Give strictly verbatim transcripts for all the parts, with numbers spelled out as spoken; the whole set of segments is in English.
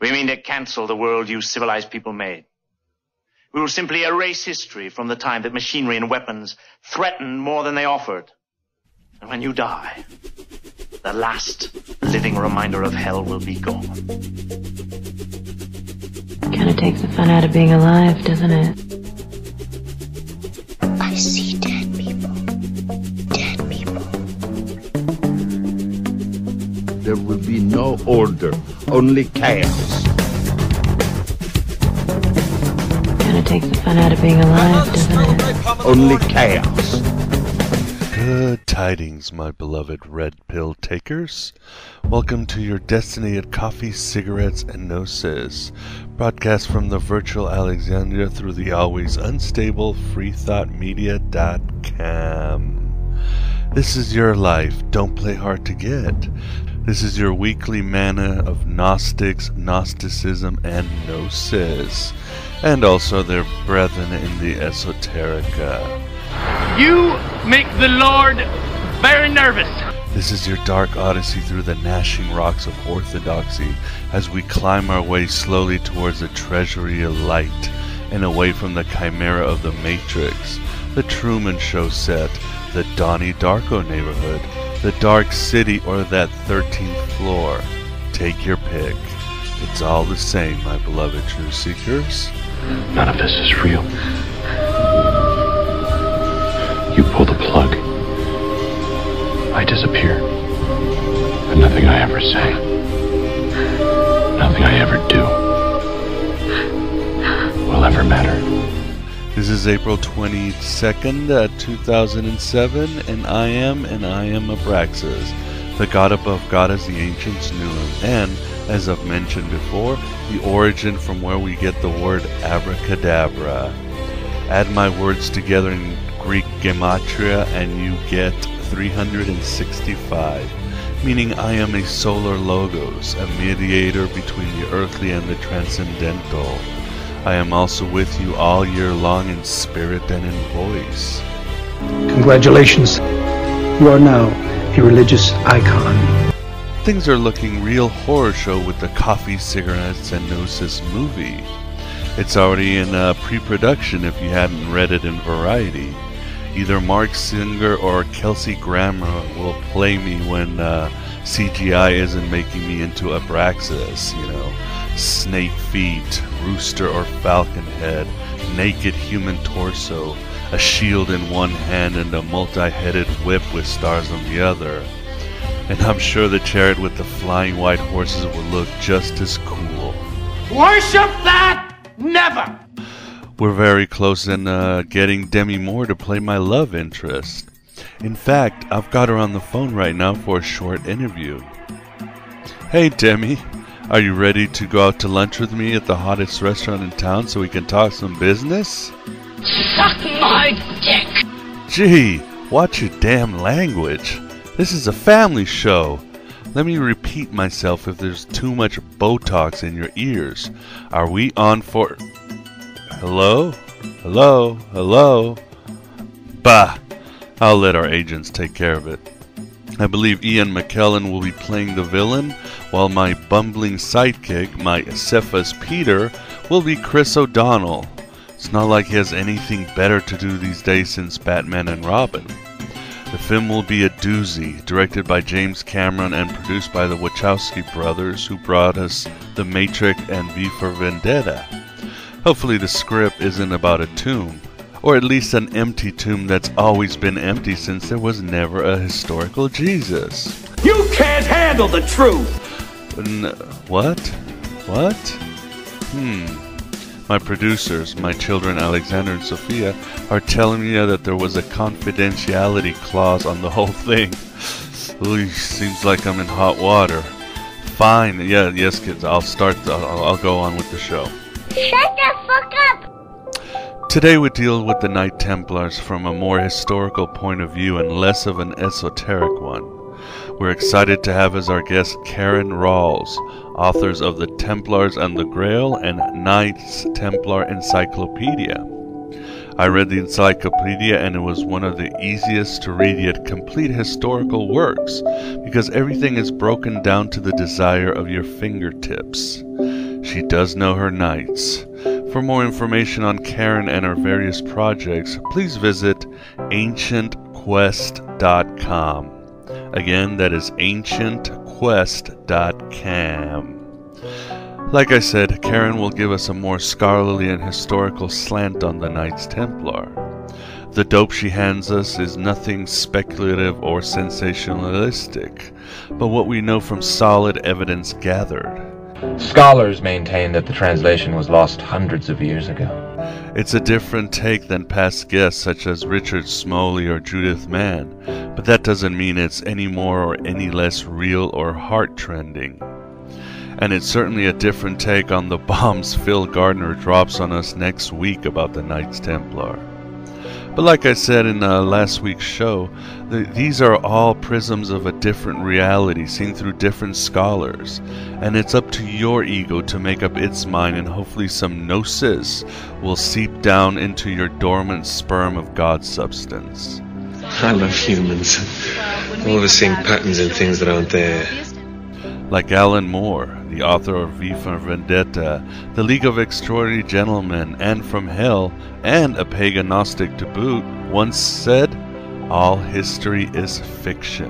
We mean to cancel the world you civilized people made. We will simply erase history from the time that machinery and weapons threatened more than they offered. And when you die, the last living reminder of hell will be gone. Kind of takes the fun out of being alive, doesn't it? I see dead people. Dead people. There will be no order, only chaos. Kind of takes the fun out of being alive, doesn't it? Only chaos. Good tidings, my beloved red pill takers. Welcome to your destiny at coffee, cigarettes, and gnosis. Broadcast from the virtual Alexandria through the always unstable freethought media dot com. This is your life. Don't play hard to get. This is your weekly manna of Gnostics, Gnosticism, and Gnosis, and also their brethren in the Esoterica. You make the Lord very nervous. This is your dark odyssey through the gnashing rocks of orthodoxy as we climb our way slowly towards the treasury of light and away from the chimera of the Matrix, the Truman Show set, the Donnie Darko neighborhood, the Dark City, or that thirteenth floor. Take your pick. It's all the same, my beloved truth seekers. None of this is real. You pull the plug. I disappear. And nothing I ever say, nothing I ever do, will ever matter. This is April twenty-second, uh, two thousand seven, and I am, and I am Abraxas, the god above god as the ancients knew him, and, as I've mentioned before, the origin from where we get the word abracadabra. Add my words together in Greek gematria and you get three hundred sixty-five, meaning I am a solar logos, a mediator between the earthly and the transcendental. I am also with you all year long in spirit and in voice. Congratulations, you are now a religious icon. Things are looking real horror show with the Coffee, Cigarettes, and Gnosis movie. It's already in uh, pre-production if you hadn't read it in Variety. Either Mark Singer or Kelsey Grammer will play me when uh, C G I isn't making me into Abraxas, you know. Snake feet, rooster or falcon head, naked human torso, a shield in one hand and a multi-headed whip with stars on the other. And I'm sure the chariot with the flying white horses will look just as cool. Worship that! Never! We're very close in uh, getting Demi Moore to play my love interest. In fact, I've got her on the phone right now for a short interview. Hey Demi, are you ready to go out to lunch with me at the hottest restaurant in town so we can talk some business? Suck my dick! Gee, watch your damn language. This is a family show. Let me repeat myself if there's too much Botox in your ears. Are we on for... Hello? Hello? Hello? Bah! I'll let our agents take care of it. I believe Ian McKellen will be playing the villain, while my bumbling sidekick, my Cephas Peter, will be Chris O'Donnell. It's not like he has anything better to do these days since Batman and Robin. The film will be a doozy, directed by James Cameron and produced by the Wachowski brothers who brought us The Matrix and V for Vendetta. Hopefully the script isn't about a tomb, or at least an empty tomb that's always been empty since there was never a historical Jesus. You can't handle the truth! N- what? What? Hmm. My producers, my children Alexander and Sophia, are telling me that there was a confidentiality clause on the whole thing. Ooh, seems like I'm in hot water. Fine, yeah, yes kids, I'll start, the, I'll, I'll go on with the show. Shut the fuck up! Today we deal with the Knight Templars from a more historical point of view and less of an esoteric one. We're excited to have as our guest Karen Ralls, authors of the Templars and the Grail and Knights Templar Encyclopedia. I read the Encyclopedia and it was one of the easiest to read yet complete historical works because everything is broken down to the desire of your fingertips. She does know her knights. For more information on Karen and her various projects, please visit ancient quest dot com. Again, that is ancient quest dot com. Like I said, Karen will give us a more scholarly and historical slant on the Knights Templar. The dope she hands us is nothing speculative or sensationalistic, but what we know from solid evidence gathered. Scholars maintain that the translation was lost hundreds of years ago. It's a different take than past guests such as Richard Smoley or Judith Mann, but that doesn't mean it's any more or any less real or heart-trending. And it's certainly a different take on the bombs Phil Gardner drops on us next week about the Knights Templar. But like I said in uh, last week's show, the, these are all prisms of a different reality seen through different scholars, and it's up to your ego to make up its mind, and hopefully some gnosis will seep down into your dormant sperm of God substance. I love humans. All of us seeing patterns in things that aren't there. Like Alan Moore, the author of V for Vendetta, The League of Extraordinary Gentlemen, and From Hell, and a pagan Gnostic to boot, once said, all history is fiction.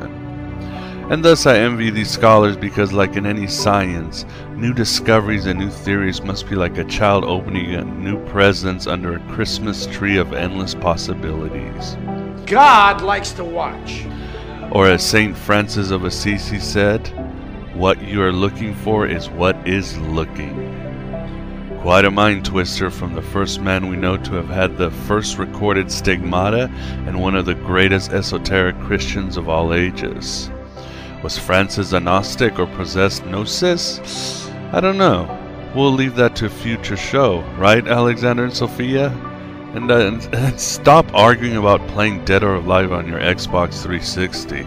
And thus I envy these scholars because, like in any science, new discoveries and new theories must be like a child opening a new presents under a Christmas tree of endless possibilities. God likes to watch. Or as Saint Francis of Assisi said, what you are looking for is what is looking. Quite a mind twister from the first man we know to have had the first recorded stigmata and one of the greatest esoteric Christians of all ages. Was Francis a Gnostic or possessed gnosis? I don't know. We'll leave that to a future show, right, Alexander and Sophia? And, uh, and, and stop arguing about playing Dead or Alive on your Xbox three sixty.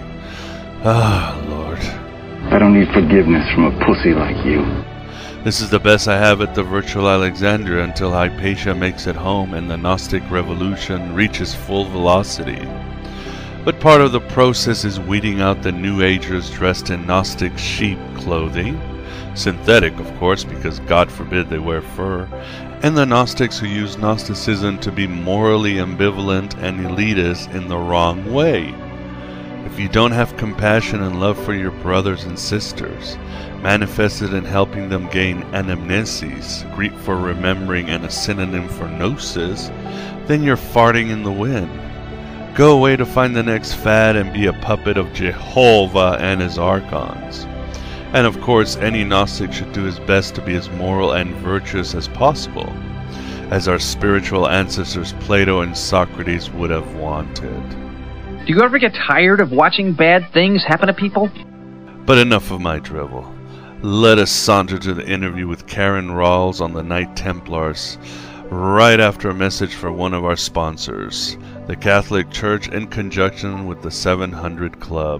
Ah, Lord. I don't need forgiveness from a pussy like you. This is the best I have at the virtual Alexandria until Hypatia makes it home and the Gnostic revolution reaches full velocity. But part of the process is weeding out the New Agers dressed in Gnostic sheep clothing, synthetic of course because God forbid they wear fur, and the Gnostics who use Gnosticism to be morally ambivalent and elitist in the wrong way. If you don't have compassion and love for your brothers and sisters, manifested in helping them gain anamnesis, Greek for remembering and a synonym for gnosis, then you're farting in the wind. Go away to find the next fad and be a puppet of Jehovah and his archons. And of course, any Gnostic should do his best to be as moral and virtuous as possible, as our spiritual ancestors Plato and Socrates would have wanted. Do you ever get tired of watching bad things happen to people? But enough of my drivel. Let us saunter to the interview with Karen Ralls on the Knight Templars, right after a message for one of our sponsors, the Catholic Church in conjunction with the seven hundred Club.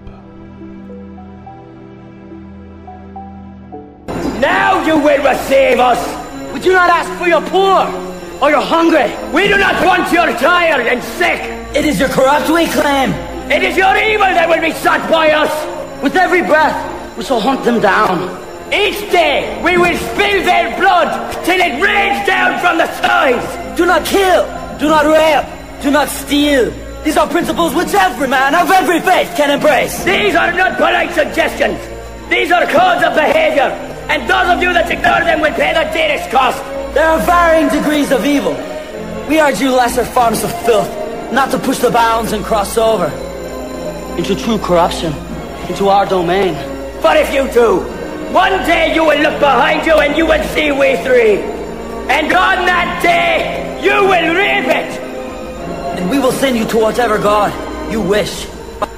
Now you will receive us! We do not ask for your poor or your hungry. We do not want your tired and sick. It is your corrupt we claim. It is your evil that will be sought by us. With every breath, we shall hunt them down. Each day, we will spill their blood till it rains down from the skies. Do not kill. Do not rape. Do not steal. These are principles which every man of every faith can embrace. These are not polite suggestions. These are codes of behavior. And those of you that ignore them will pay the dearest cost. There are varying degrees of evil. We urge you lesser forms of filth not to push the bounds and cross over into true corruption, into our domain. But if you do, one day you will look behind you and you will see we three. And on that day, you will reap it. And we will send you to whatever God you wish.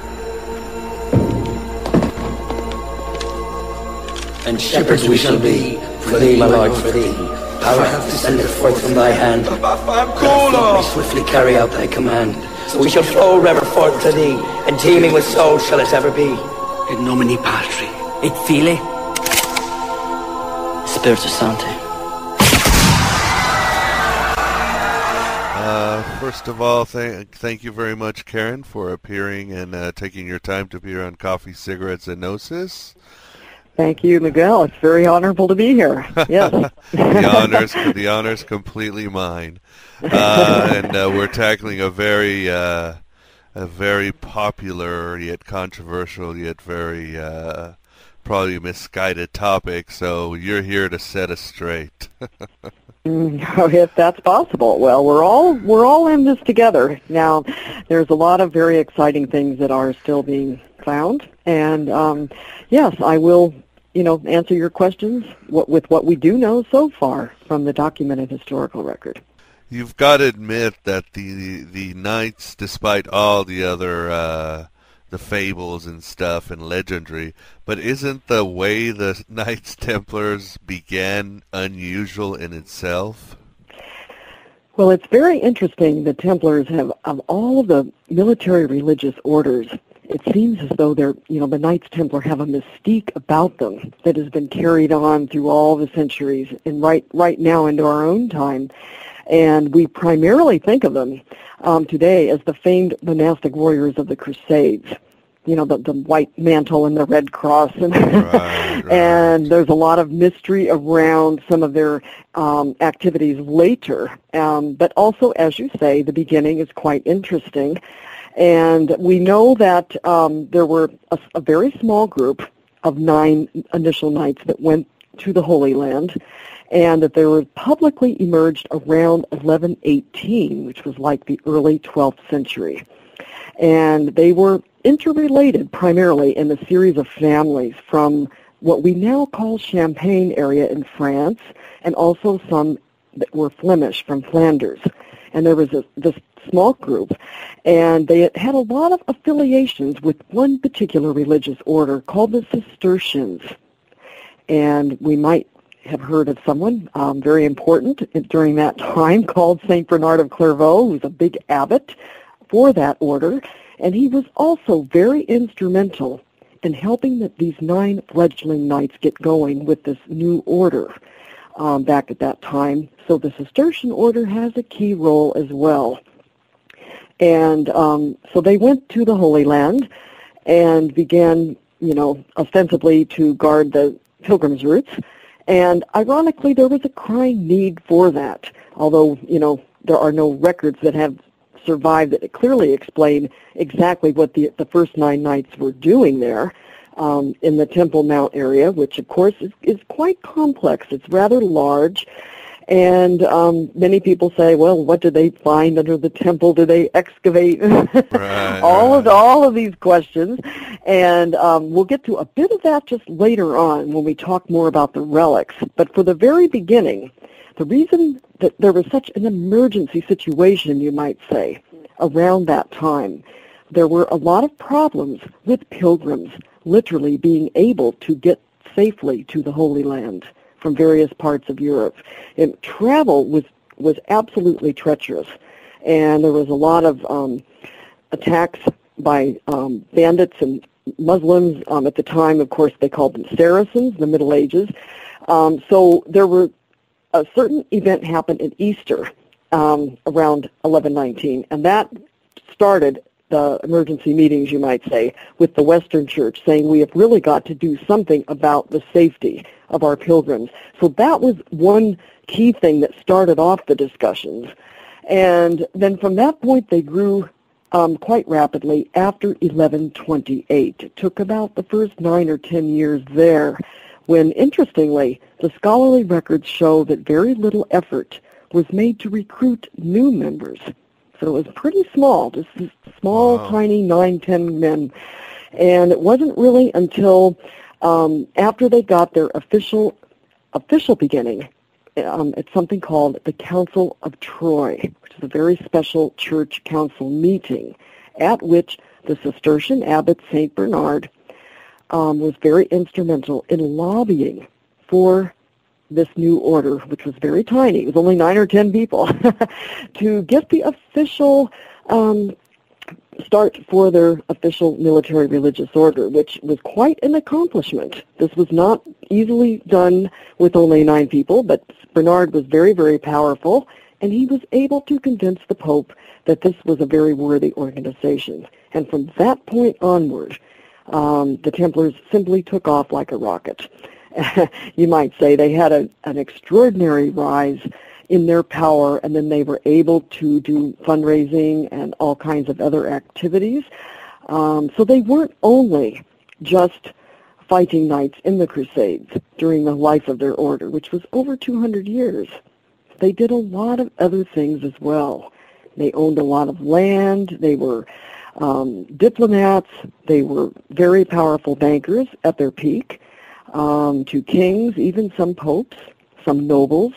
And shepherds we shall be, for thee, my lord, for thee. Power hath descended forth from thy hand. Let me swiftly carry out thy command. So we shall flow river forth to thee, and teeming with souls shall it ever be. In nomine Patri, et Filii, Spiritus Sancti. Uh, first of all, th- thank you very much, Karen, for appearing and uh, taking your time to appear on Coffee, Cigarettes, and Gnosis. Thank you, Miguel. It's very honorable to be here. Yes. the honors, the honors, completely mine. Uh, and uh, we're tackling a very, uh, a very popular yet controversial yet very uh, probably misguided topic. So you're here to set us straight. Mm, if that's possible. Well, we're all we're all in this together. Now, there's a lot of very exciting things that are still being found, and um, yes, I will, you know, answer your questions what, with what we do know so far from the documented historical record. You've got to admit that the the knights, despite all the other uh, the fables and stuff and legendary, but isn't the way the Knights Templars began unusual in itself? Well, it's very interesting. The Templars have, of all of the military religious orders, it seems as though they're, you know, the Knights Templar have a mystique about them that has been carried on through all the centuries and right right now into our own time. And we primarily think of them um, today as the famed monastic warriors of the Crusades. You know, the, the white mantle and the red cross. And, right, right. and there's a lot of mystery around some of their um, activities later. Um, but also, as you say, the beginning is quite interesting. And we know that um, there were a, a very small group of nine initial knights that went to the Holy Land, and that they were publicly emerged around eleven eighteen, which was like the early twelfth century. And they were interrelated primarily in a series of families from what we now call Champagne area in France, and also some that were Flemish from Flanders. And there was a, this small group, and they had a lot of affiliations with one particular religious order called the Cistercians. And we might have heard of someone um, very important during that time called Saint Bernard of Clairvaux, who was a big abbot for that order, and he was also very instrumental in helping the, these nine fledgling knights get going with this new order um, back at that time. So the Cistercian order has a key role as well. And um, so they went to the Holy Land and began, you know, ostensibly to guard the pilgrims' routes. And ironically, there was a crying need for that, although, you know, there are no records that have survived that clearly explain exactly what the, the first nine knights were doing there um, in the Temple Mount area, which, of course, is, is quite complex. It's rather large. And um, many people say, well, what did they find under the temple? Did they excavate? right, all right. of all of these questions. And um, we'll get to a bit of that just later on when we talk more about the relics. But for the very beginning, the reason that there was such an emergency situation, you might say, around that time, there were a lot of problems with pilgrims literally being able to get safely to the Holy Land from various parts of Europe. And travel was, was absolutely treacherous. And there was a lot of um, attacks by um, bandits and Muslims. Um, at the time, of course, they called them Saracens, the Middle Ages. Um, so there were a certain event happened in Easter um, around eleven nineteen, and that started the emergency meetings, you might say, with the Western Church, saying we have really got to do something about the safety of our pilgrims. So that was one key thing that started off the discussions. And then from that point, they grew um, quite rapidly after eleven twenty-eight. It took about the first nine or ten years there, when, interestingly, the scholarly records show that very little effort was made to recruit new members. So it was pretty small, just small, wow. tiny nine, ten men. And it wasn't really until um, after they got their official official beginning um, at something called the Council of Troy, which is a very special church council meeting, at which the Cistercian abbot Saint Bernard um, was very instrumental in lobbying for this new order, which was very tiny. It was only nine or ten people, to get the official um, start for their official military religious order, which was quite an accomplishment. This was not easily done with only nine people, but Bernard was very, very powerful, and he was able to convince the Pope that this was a very worthy organization. And from that point onward, um, the Templars simply took off like a rocket. You might say they had a, an extraordinary rise in their power, and then they were able to do fundraising and all kinds of other activities. Um, so they weren't only just fighting knights in the Crusades during the life of their order, which was over two hundred years. They did a lot of other things as well. They owned a lot of land. They were um, diplomats. They were very powerful bankers at their peak, um, to kings, even some popes, some nobles.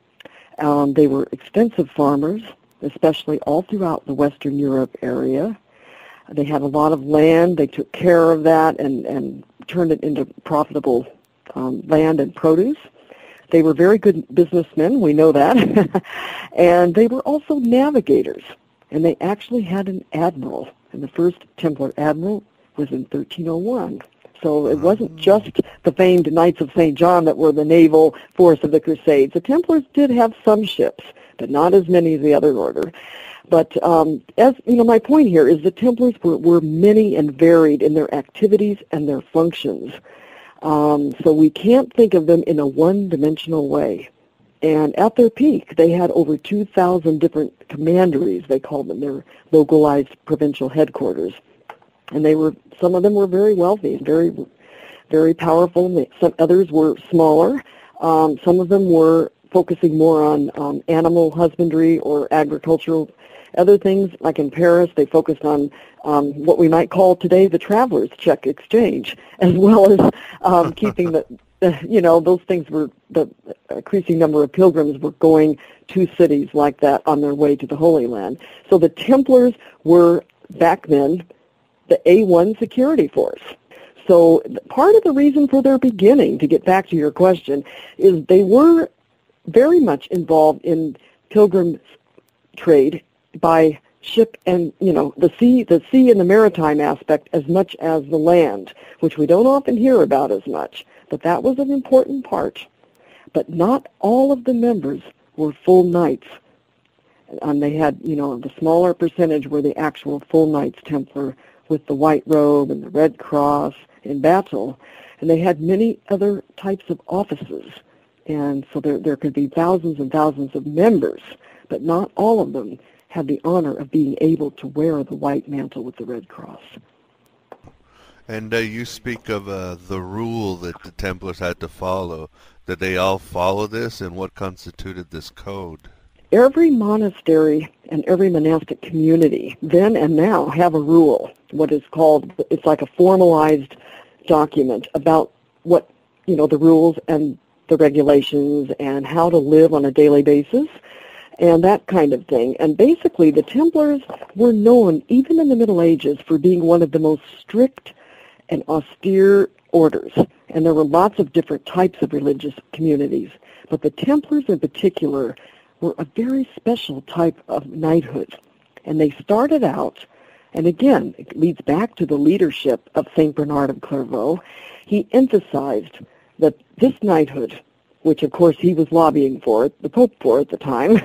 Um, they were extensive farmers, especially all throughout the Western Europe area. They had a lot of land. They took care of that and, and turned it into profitable um, land and produce. They were very good businessmen, we know that. And they were also navigators. And they actually had an admiral. And the first Templar admiral was in thirteen oh one. So it wasn't just the famed Knights of Saint John that were the naval force of the Crusades. The Templars did have some ships, but not as many as the other order. But um, as you know, my point here is the Templars were, were many and varied in their activities and their functions. Um, so we can't think of them in a one-dimensional way. And at their peak, they had over two thousand different commanderies, they called them, their localized provincial headquarters. And they were, some of them were very wealthy, very, very powerful. Some others were smaller. Um, some of them were focusing more on um, animal husbandry or agricultural. Other things, like in Paris, they focused on um, what we might call today the traveler's check exchange, as well as um, keeping the, the, you know, those things were, the increasing number of pilgrims were going to cities like that on their way to the Holy Land. So the Templars were, back then, the A one security force. So part of the reason for their beginning, to get back to your question, is they were very much involved in pilgrim trade by ship and, you know, the sea, the sea and the maritime aspect as much as the land, which we don't often hear about as much. But that was an important part. But not all of the members were full knights. And they had, you know, the smaller percentage were the actual full Knights Templar with the white robe and the red cross in battle. And they had many other types of offices. And so there, there could be thousands and thousands of members, but not all of them had the honor of being able to wear the white mantle with the red cross. And uh, you speak of uh, the rule that the Templars had to follow. Did they all follow this, and what constituted this code? Every monastery and every monastic community, then and now, have a rule, what is called, it's like a formalized document about what, you know, the rules and the regulations and how to live on a daily basis and that kind of thing. And basically, the Templars were known, even in the Middle Ages, for being one of the most strict and austere orders. And there were lots of different types of religious communities. But the Templars in particular were a very special type of knighthood. And they started out, and again, it leads back to the leadership of Saint Bernard of Clairvaux. He emphasized that this knighthood, which of course he was lobbying for, the Pope for at the time,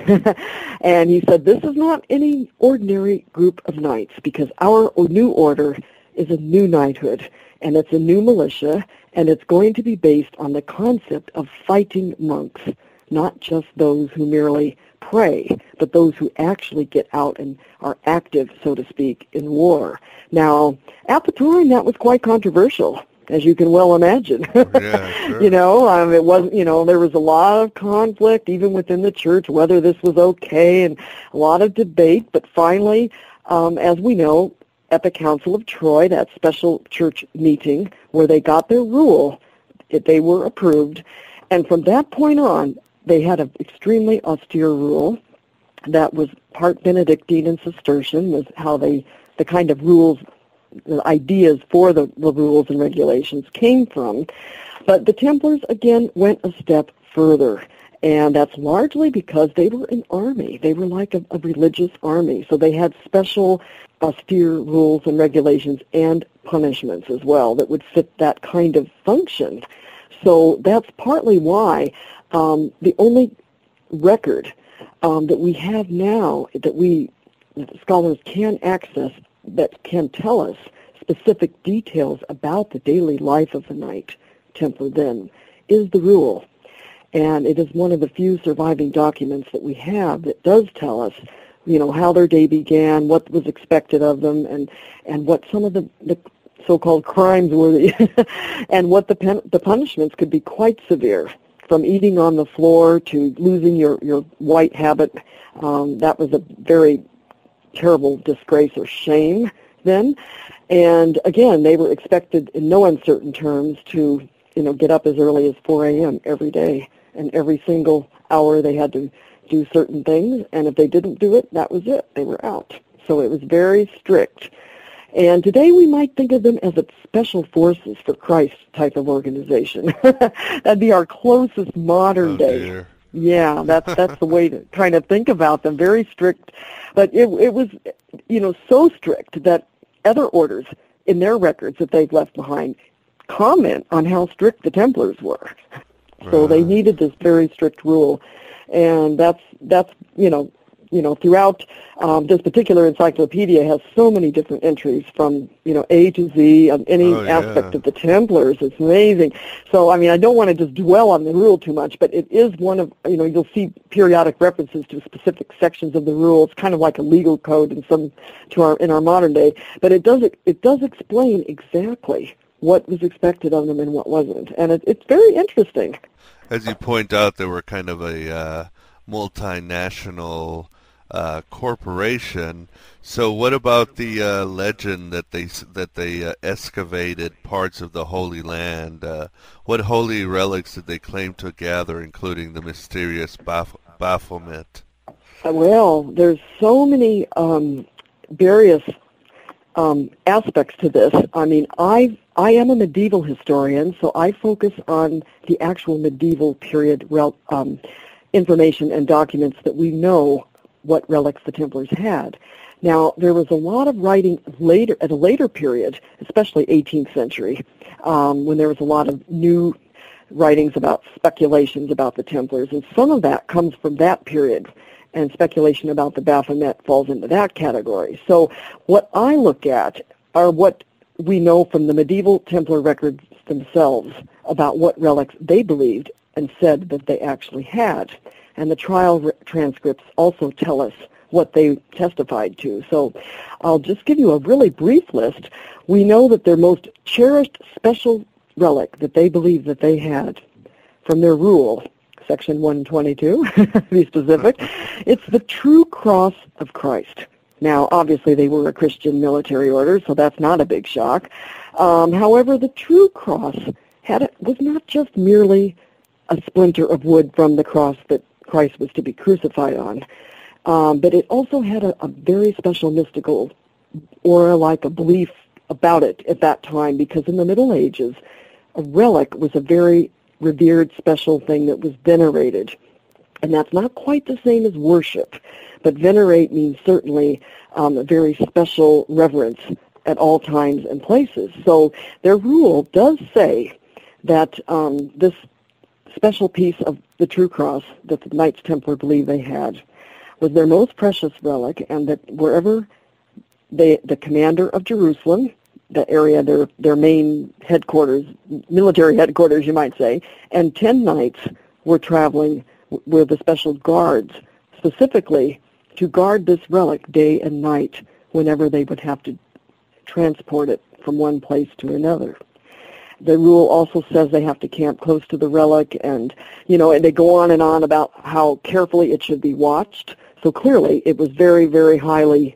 and he said, this is not any ordinary group of knights, because our new order is a new knighthood, and it's a new militia, and it's going to be based on the concept of fighting monks, not just those who merely pray, but those who actually get out and are active, so to speak, in war. Now, at the time, that was quite controversial, as you can well imagine. Yeah, sure. You know, um, it wasn't, you know, there was a lot of conflict, even within the church, whether this was okay, and a lot of debate, but finally, um, as we know, at the Council of Troy, that special church meeting where they got their rule, it, they were approved, and from that point on, they had an extremely austere rule that was part Benedictine and Cistercian, was how they, the kind of rules, the ideas for the, the rules and regulations came from. But the Templars, again, went a step further, and that's largely because they were an army. They were like a, a religious army, so they had special austere rules and regulations and punishments as well that would fit that kind of function. So that's partly why um, the only record um, that we have now that we that scholars can access that can tell us specific details about the daily life of the Knight Templar then is the rule. And it is one of the few surviving documents that we have that does tell us, you know, how their day began, what was expected of them, and, and what some of the, the so-called crimes were, and what the, pen, the punishments could be quite severe, from eating on the floor to losing your, your white habit. Um, that was a very terrible disgrace or shame then. And again, they were expected in no uncertain terms to, you know, get up as early as four a.m. every day. And every single hour they had to do certain things, and if they didn't do it, that was it. They were out. So it was very strict. And today we might think of them as a special forces for Christ type of organization. That'd be our closest modern oh, day. Dear. Yeah, that's that's the way to kind of think about them. Very strict, but it it was, you know, so strict that other orders in their records that they've left behind comment on how strict the Templars were. So they needed this very strict rule, and that's that's you know you know throughout um, this particular encyclopedia has so many different entries from you know A to Z of any oh, yeah. aspect of the Templars. It's amazing. So I mean I don't want to just dwell on the rule too much, but it is one of you know you'll see periodic references to specific sections of the rule. It's kind of like a legal code in some to our in our modern day, but it does it does explain exactly what was expected of them and what wasn't, and it, it's very interesting. As you point out, they were kind of a uh, multinational uh, corporation. So, what about the uh, legend that they that they uh, excavated parts of the Holy Land? Uh, what holy relics did they claim to gather, including the mysterious Baph- Baphomet? Well, there's so many um, various um, aspects to this. I mean, I I am a medieval historian, so I focus on the actual medieval period rel- um, information and documents that we know what relics the Templars had. Now, there was a lot of writing later at a later period, especially eighteenth century, um, when there was a lot of new writings about speculations about the Templars, and some of that comes from that period, and speculation about the Baphomet falls into that category. So what I look at are what we know from the medieval Templar records themselves about what relics they believed and said that they actually had. And the trial re- transcripts also tell us what they testified to. So I'll just give you a really brief list. We know that their most cherished special relic that they believed that they had from their rule, section one twenty-two, to be specific, it's the true cross of Christ. Now, obviously, they were a Christian military order, so that's not a big shock. Um, however, the true cross had a, was not just merely a splinter of wood from the cross that Christ was to be crucified on, um, but it also had a, a very special mystical aura, like a belief about it at that time, because in the Middle Ages, a relic was a very revered, special thing that was venerated. And that's not quite the same as worship, but venerate means certainly um, a very special reverence at all times and places. So their rule does say that um, this special piece of the true cross that the Knights Templar believed they had was their most precious relic, and that wherever they, the commander of Jerusalem, the area, their, their main headquarters, military headquarters, you might say, and ten knights were traveling with the special guards, specifically to guard this relic day and night whenever they would have to transport it from one place to another. The rule also says they have to camp close to the relic, and, you know, and they go on and on about how carefully it should be watched. So clearly it was very, very highly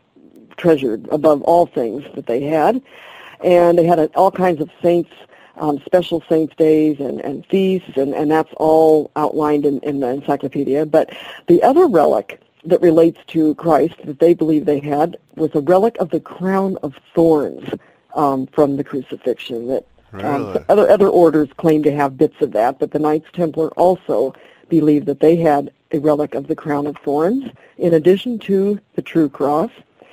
treasured above all things that they had. And they had a, all kinds of saints, um, special saints' days and, and feasts, and, and that's all outlined in, in the Encyclopedia. But the other relic that relates to Christ that they believe they had was a relic of the crown of thorns um, from the crucifixion. That um, Really? other other orders claim to have bits of that, but the Knights Templar also believed that they had a relic of the crown of thorns in addition to the true cross.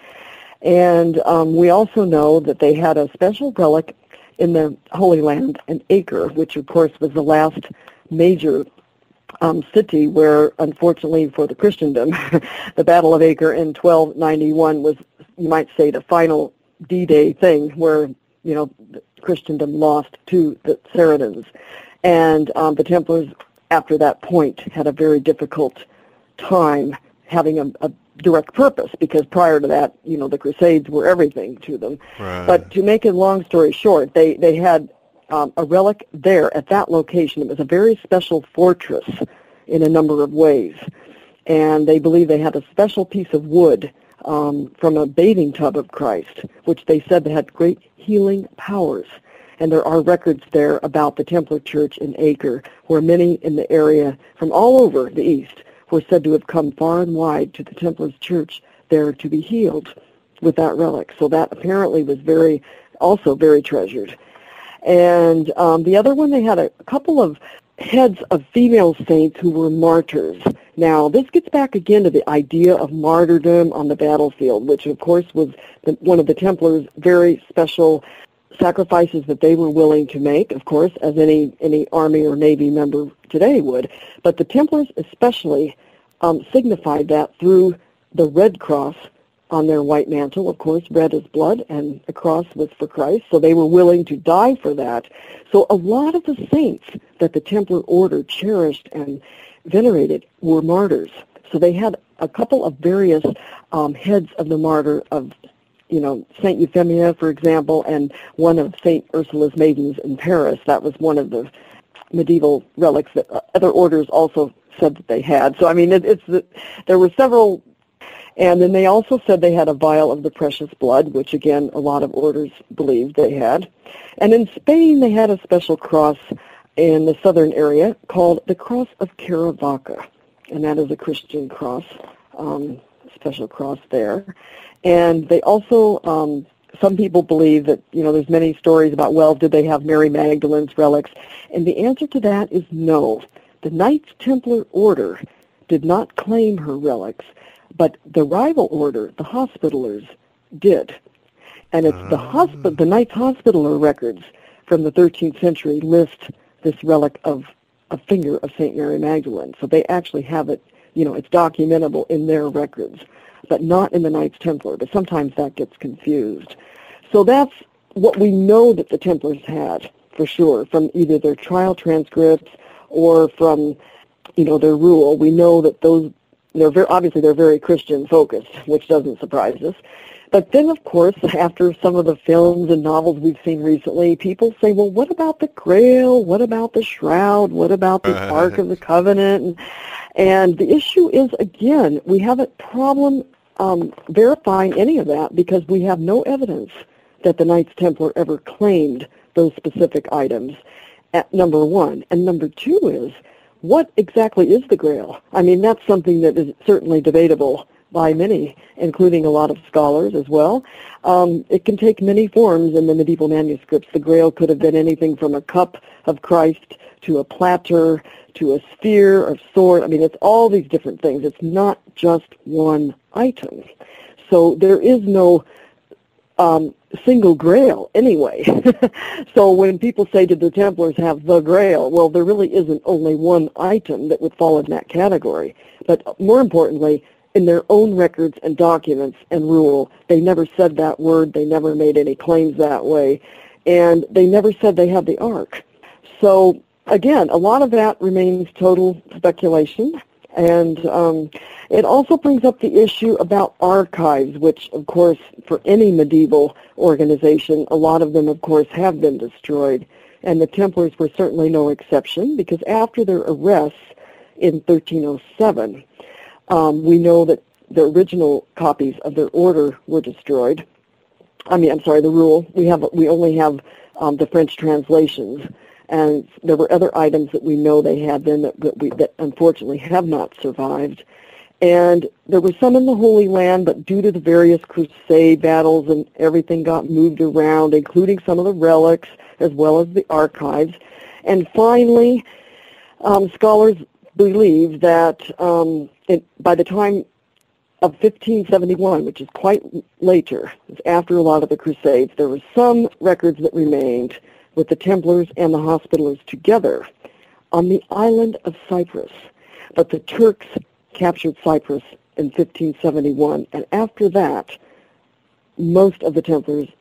And um, we also know that they had a special relic in the Holy Land, an Acre, which of course was the last major um, city where, unfortunately for the Christendom, the Battle of Acre in twelve ninety-one was, you might say, the final D-Day thing where, you know, Christendom lost to the Saracens. And um, the Templars, after that point, had a very difficult time having a, a direct purpose, because prior to that, you know, the Crusades were everything to them. Right. But to make a long story short, they, they had um, a relic there at that location. It was a very special fortress in a number of ways. And they believe they had a special piece of wood um, from a bathing tub of Christ, which they said had great healing powers. And there are records there about the Templar Church in Acre, where many in the area from all over the East were said to have come far and wide to the Templars Church there to be healed with that relic. So that apparently was very, also very treasured. And um, the other one, they had a, a couple of heads of female saints who were martyrs. Now, this gets back again to the idea of martyrdom on the battlefield, which, of course, was the, one of the Templars' very special sacrifices that they were willing to make, of course, as any, any Army or Navy member today would. But the Templars especially um, signified that through the red cross on their white mantle. Of course, red is blood, and the cross was for Christ, so they were willing to die for that. So a lot of the saints that the Templar order cherished and venerated were martyrs. So they had a couple of various um, heads of the martyr of, you know, Saint Euphemia, for example, and one of Saint Ursula's maidens in Paris. That was one of the medieval relics that other orders also said that they had. So, I mean, it, it's the, there were several, and then they also said they had a vial of the precious blood, which, again, a lot of orders believed they had. And in Spain, they had a special cross in the southern area called the Cross of Caravaca, and that is a Christian cross, um, special cross there. And they also, um, some people believe that, you know, there's many stories about, well, did they have Mary Magdalene's relics? And the answer to that is no. The Knights Templar Order did not claim her relics, but the rival order, the Hospitallers, did. And it's uh. the hospi- the Knights Hospitaller records from the thirteenth century list this relic of a finger of Saint Mary Magdalene. So they actually have it, you know, it's documentable in their records, but not in the Knights Templar. But sometimes that gets confused. So that's what we know that the Templars had, for sure, from either their trial transcripts or from, you know, their rule. We know that those, they're very, obviously they're very Christian-focused, which doesn't surprise us. But then, of course, after some of the films and novels we've seen recently, people say, well, what about the Grail? What about the Shroud? What about the Ark of the Covenant? And, and the issue is, again, we have a problem um, verifying any of that because we have no evidence that the Knights Templar ever claimed those specific items, at number one. And number two is, what exactly is the Grail? I mean, that's something that is certainly debatable by many, including a lot of scholars as well. Um, it can take many forms in the medieval manuscripts. The Grail could have been anything from a cup of Christ to a platter to a spear or sword. I mean, it's all these different things. It's not just one item. So there is no um, single Grail anyway. So when people say, did the Templars have the Grail? Well, there really isn't only one item that would fall in that category. But more importantly, in their own records and documents and rule, they never said that word. They never made any claims that way. And they never said they had the Ark. So, again, a lot of that remains total speculation. And um, it also brings up the issue about archives, which, of course, for any medieval organization, a lot of them, of course, have been destroyed. And the Templars were certainly no exception, because after their arrests in thirteen oh seven, Um, we know that the original copies of their order were destroyed. I mean, I'm sorry, the rule. We have we only have um, the French translations, and there were other items that we know they had then that, that, we, that unfortunately have not survived. And there were some in the Holy Land, but due to the various crusade battles and everything got moved around, including some of the relics as well as the archives. And finally, um, scholars believe that um, it, by the time of fifteen seventy-one, which is quite later, it's after a lot of the Crusades, there were some records that remained with the Templars and the Hospitallers together on the island of Cyprus. But the Turks captured Cyprus in fifteen seventy-one, and after that, most of the Templars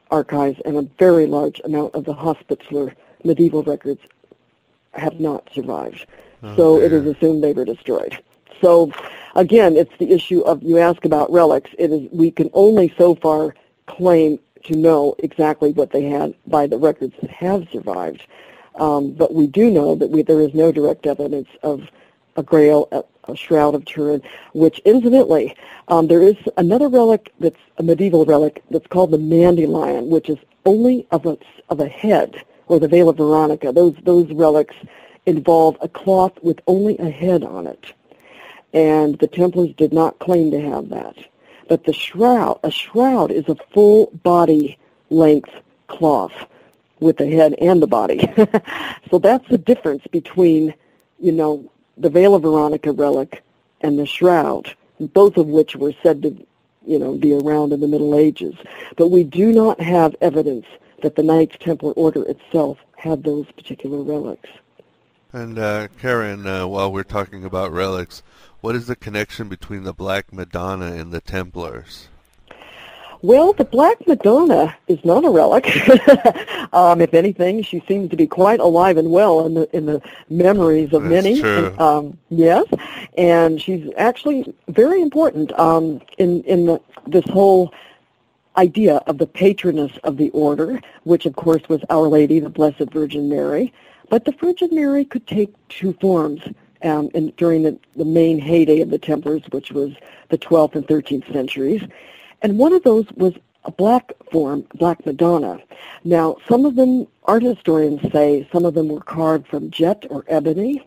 archives, and a very large amount of the Hospitaller medieval records have not survived. Oh, so dear. It is assumed they were destroyed. So, again, it's the issue of, you ask about relics, it is, we can only so far claim to know exactly what they had by the records that have survived. Um, but we do know that we, there is no direct evidence of a Grail, a, a Shroud of Turin, which, incidentally, um, there is another relic that's a medieval relic that's called the Dandelion, which is only of a, of a head, or the Veil of Veronica. Those, those relics involve a cloth with only a head on it. And the Templars did not claim to have that. But the shroud, a shroud is a full body length cloth with the head and the body. So that's the difference between, you know, the Veil of Veronica relic and the shroud, both of which were said to, you know, be around in the Middle Ages. But we do not have evidence that the Knights Templar Order itself had those particular relics. And uh, Karen, uh, while we're talking about relics, what is the connection between the Black Madonna and the Templars? Well, the Black Madonna is not a relic. um, if anything, she seems to be quite alive and well in the in the memories of That's many. True. And, um, yes, and she's actually very important um, in in the, this whole idea of the patroness of the order, which of course was Our Lady, the Blessed Virgin Mary. But the Virgin Mary could take two forms um, in, during the, the main heyday of the Templars, which was the twelfth and thirteenth centuries. And one of those was a black form, Black Madonna. Now, some of them, art historians say, some of them were carved from jet or ebony.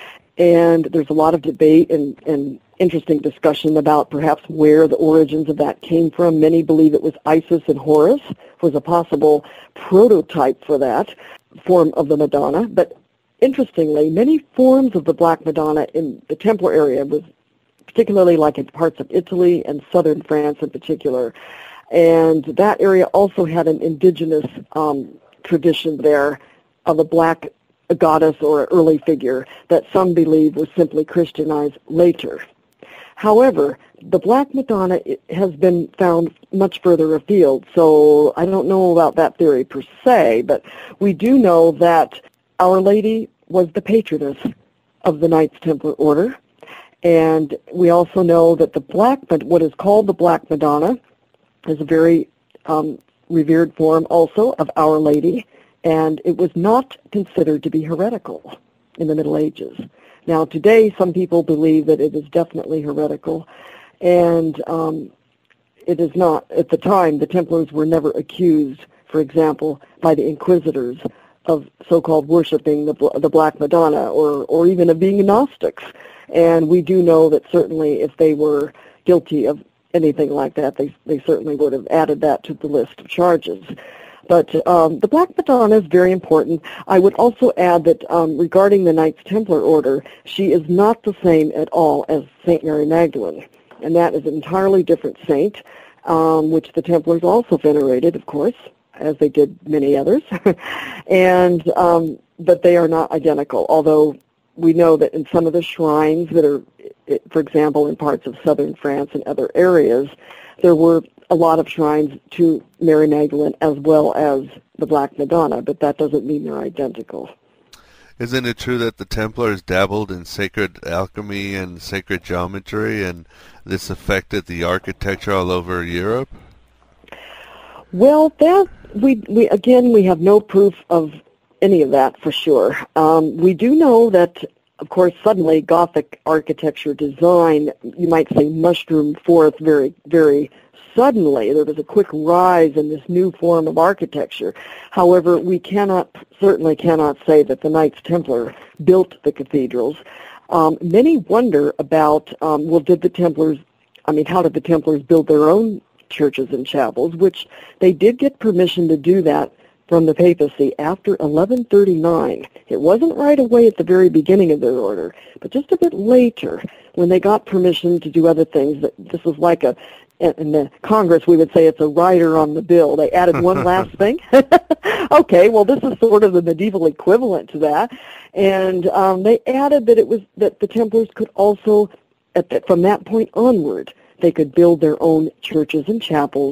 And there's a lot of debate and, and interesting discussion about perhaps where the origins of that came from. Many believe it was Isis and Horus was a possible prototype for that form of the Madonna. But interestingly, many forms of the Black Madonna in the Templar area was particularly like in parts of Italy and southern France in particular. And that area also had an indigenous um, tradition there of a black goddess or early figure that some believe was simply Christianized later. However, the Black Madonna has been found much further afield, so I don't know about that theory per se, but we do know that Our Lady was the patroness of the Knights Templar Order. And we also know that the black, what is called the Black Madonna, is a very um, revered form also of Our Lady, and it was not considered to be heretical in the Middle Ages. Now, today, some people believe that it is definitely heretical, and um, it is not. At the time, the Templars were never accused, for example, by the Inquisitors of so-called worshiping the, the Black Madonna, or, or even of being Gnostics. And we do know that certainly if they were guilty of anything like that, they, they certainly would have added that to the list of charges. But um, the Black Madonna is very important. I would also add that um, regarding the Knights Templar Order, she is not the same at all as Saint Mary Magdalene. And that is an entirely different saint, um, which the Templars also venerated, of course, as they did many others. and um, but they are not identical, although we know that in some of the shrines that are, for example, in parts of southern France and other areas, there were a lot of shrines to Mary Magdalene as well as the Black Madonna, but that doesn't mean they're identical. Isn't it true that the Templars dabbled in sacred alchemy and sacred geometry, and this affected the architecture all over Europe? Well, that we, we again, we have no proof of any of that for sure. Um, we do know that, of course, suddenly Gothic architecture design, you might say, mushroomed forth very, very suddenly. There was a quick rise in this new form of architecture. However, we cannot, certainly cannot say that the Knights Templar built the cathedrals. Um, many wonder about, um, well, did the Templars, I mean, how did the Templars build their own churches and chapels, which they did get permission to do that from the papacy after eleven thirty-nine. It wasn't right away at the very beginning of their order, but just a bit later when they got permission to do other things. That this was like a, in the Congress we would say it's a rider on the bill. They added one last thing. Okay, well this is sort of the medieval equivalent to that. And um, they added that it was that the Templars could also, at the, from that point onward, they could build their own churches and chapels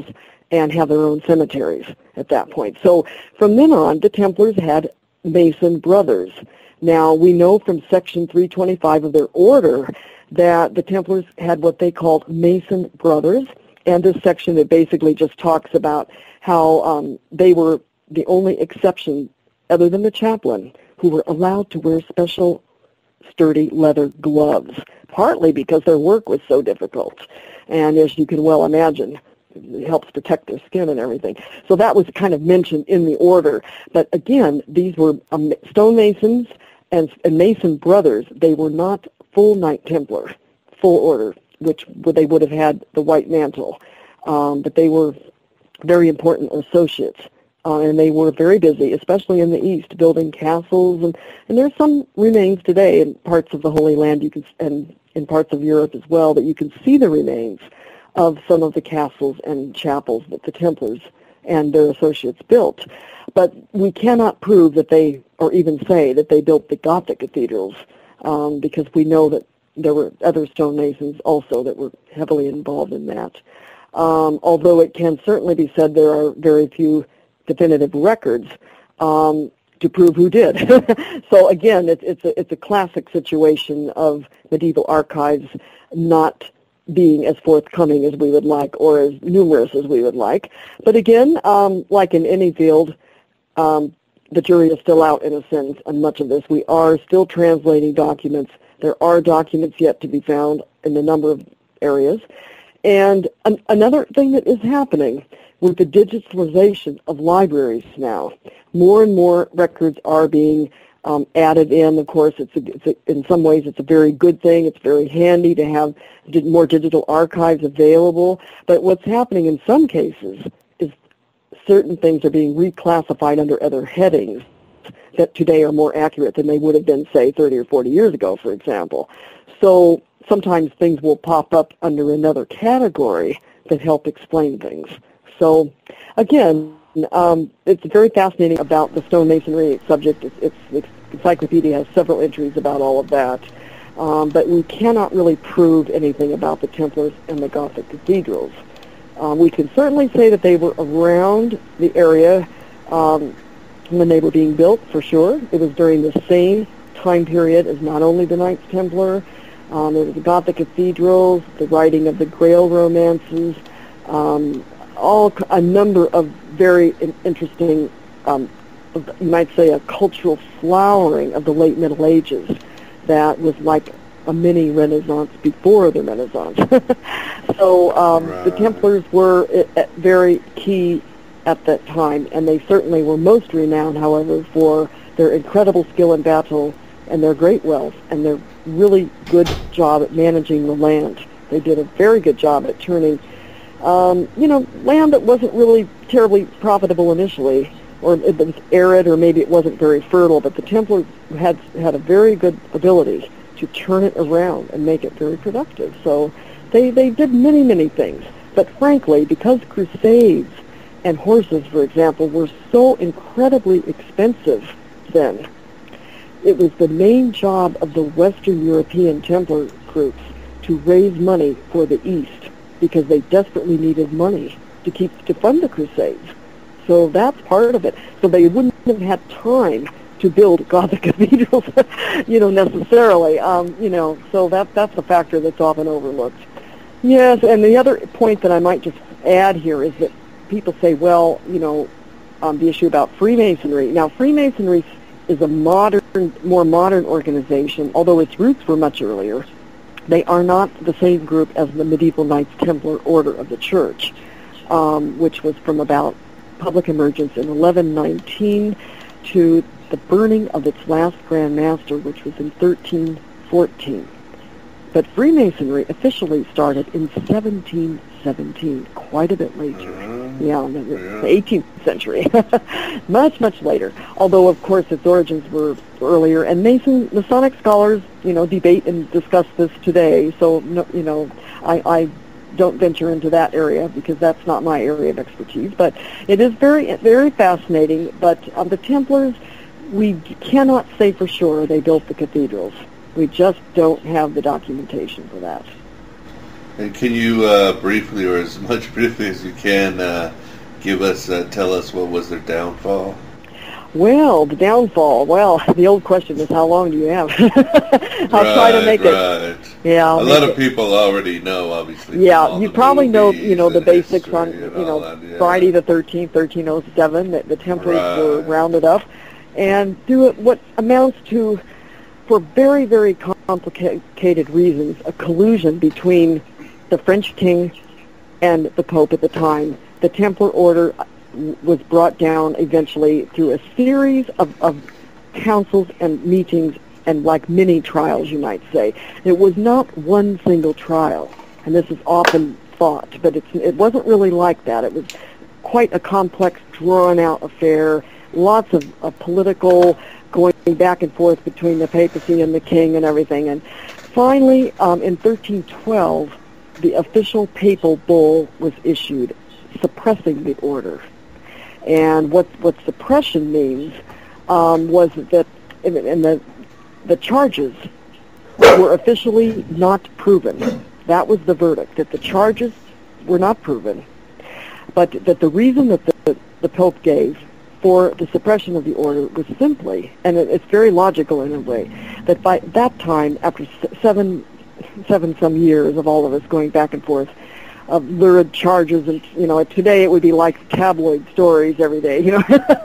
and have their own cemeteries at that point. So from then on, the Templars had Mason brothers. Now, we know from Section three twenty-five of their order that the Templars had what they called Mason brothers, and this section it basically just talks about how um, they were the only exception, other than the chaplain, who were allowed to wear special sturdy leather gloves, partly because their work was so difficult. And as you can well imagine, it helps protect their skin and everything. So that was kind of mentioned in the order. But again, these were um, stonemasons and, and Mason brothers. They were not full Knight Templar, full order, which they would have had the white mantle. Um, but they were very important associates. Uh, and they were very busy, especially in the East, building castles. And, and there's some remains today in parts of the Holy Land you can, and in parts of Europe as well, that you can see the remains of some of the castles and chapels that the Templars and their associates built. But we cannot prove that they, or even say that they built the Gothic cathedrals, um, because we know that there were other stonemasons also that were heavily involved in that. Um, although it can certainly be said there are very few definitive records um, to prove who did. So again, it, it's a it's a classic situation of medieval archives not being as forthcoming as we would like, or as numerous as we would like. But again, um, like in any field, um, the jury is still out in a sense on much of this. We are still translating documents. There are documents yet to be found in a number of areas. And an, another thing that is happening with the digitalization of libraries now, more and more records are being um, added in. Of course, it's, a, it's a, in some ways it's a very good thing. It's very handy to have more digital archives available. But what's happening in some cases is certain things are being reclassified under other headings that today are more accurate than they would have been, say, thirty or forty years ago, for example. So sometimes things will pop up under another category that help explain things. So, again, um, it's very fascinating about the stonemasonry subject. It's, it's, it's, Encyclopedia has several entries about all of that. Um, but we cannot really prove anything about the Templars and the Gothic cathedrals. Um, we can certainly say that they were around the area um, when they were being built, for sure. It was during the same time period as not only the Knights Templar, um, there was the Gothic cathedrals, the writing of the Grail romances, um, all a number of very interesting, um, you might say, a cultural flowering of the late Middle Ages that was like a mini Renaissance before the Renaissance. So um, right. The Templars were uh, very key at that time, and they certainly were most renowned, however, for their incredible skill in battle and their great wealth and their really good job at managing the land. They did a very good job at turning Um, you know, land that wasn't really terribly profitable initially, or it was arid, or maybe it wasn't very fertile, but the Templars had had a very good ability to turn it around and make it very productive. So they, they did many, many things. But frankly, because crusades and horses, for example, were so incredibly expensive then, it was the main job of the Western European Templar groups to raise money for the East, because they desperately needed money to keep to fund the Crusades. So that's part of it. So they wouldn't have had time to build Gothic cathedrals, you know, necessarily. Um, you know, so that that's a factor that's often overlooked. Yes, and the other point that I might just add here is that people say, well, you know, um, the issue about Freemasonry. Now, Freemasonry is a modern, more modern organization, although its roots were much earlier. They are not the same group as the medieval Knights Templar order of the Church, um, which was from about public emergence in eleven nineteen to the burning of its last Grand Master, which was in thirteen fourteen. But Freemasonry officially started in seventeen seventeen, quite a bit later. Yeah, in the eighteenth century. much, much later. Although, of course, its origins were earlier. And Mason, Masonic scholars, you know, debate and discuss this today. So, no, you know, I, I don't venture into that area because that's not my area of expertise. But it is very, very fascinating. But um, the Templars, we cannot say for sure they built the cathedrals. We just don't have the documentation for that. And can you uh, briefly, or as much briefly as you can, uh, give us, uh, tell us what was their downfall? Well, the downfall. Well, the old question is, how long do you have? I'll right, try to make right. it. Yeah, I'll a lot of it. People already know, obviously. Yeah, you probably know, you know, the basics on, you know, that, yeah. Friday the thirteenth, thirteen oh seven, that the Templars right. were rounded up, and through what amounts to, for very, very complicated reasons, a collusion between the French king and the Pope at the time. The Templar order was brought down eventually through a series of, of councils and meetings and like mini trials, you might say. It was not one single trial, and this is often thought, but it's, it wasn't really like that. It was quite a complex, drawn-out affair, lots of, of political going back and forth between the papacy and the king and everything. And finally, um, in thirteen twelve, the official papal bull was issued suppressing the order. And what what suppression means um, was that in, in the the charges were officially not proven. That was the verdict, that the charges were not proven, but that the reason that the, the Pope gave for the suppression of the order was simply, and it, it's very logical in a way, that by that time, after seven, seven some years of all of us going back and forth, of lurid charges, and you know, today it would be like tabloid stories every day, you know,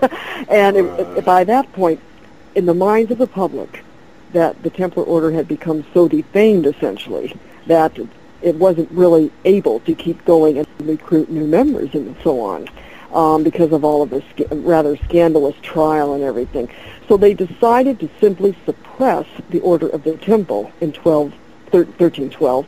and it, it, by that point, in the minds of the public, that the Templar order had become so defamed, essentially, that it wasn't really able to keep going and recruit new members and so on, um, because of all of this sc- rather scandalous trial and everything. So they decided to simply suppress the Order of the Temple in thirteen twelve,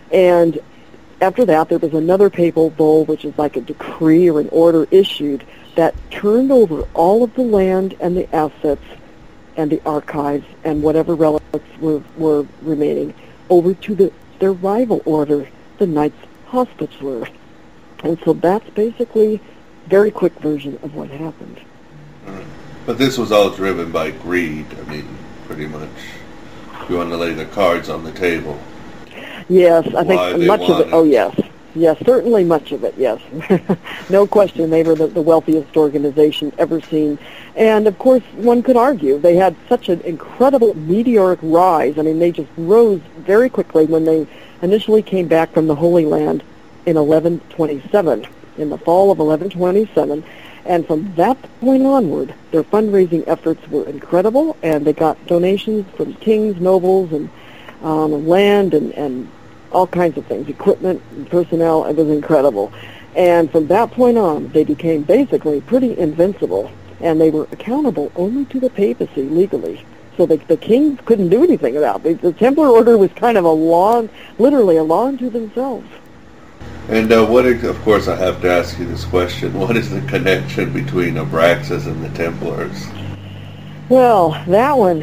and after that there was another papal bull, which is like a decree or an order issued that turned over all of the land and the assets and the archives and whatever relics were, were remaining over to the, their rival order, the Knights Hospitaller. And so that's basically a very quick version of what happened. Right. But this was all driven by greed, I mean, pretty much. You want to lay the cards on the table. Yes, I think much of it, oh yes. Yes, certainly much of it, yes. No question, they were the, the wealthiest organization ever seen. And, of course, one could argue they had such an incredible meteoric rise. I mean, they just rose very quickly when they initially came back from the Holy Land in eleven twenty-seven, in the fall of eleven twenty-seven. And from that point onward, their fundraising efforts were incredible, and they got donations from kings, nobles, and um, land, and, and all kinds of things, equipment and personnel. It was incredible. And from that point on, they became basically pretty invincible, and they were accountable only to the papacy legally. So the, the kings couldn't do anything about it. The Templar order was kind of a law, literally a law unto themselves. And uh, what, is, of course, I have to ask you this question. What is the connection between Abraxas and the Templars? Well, that one...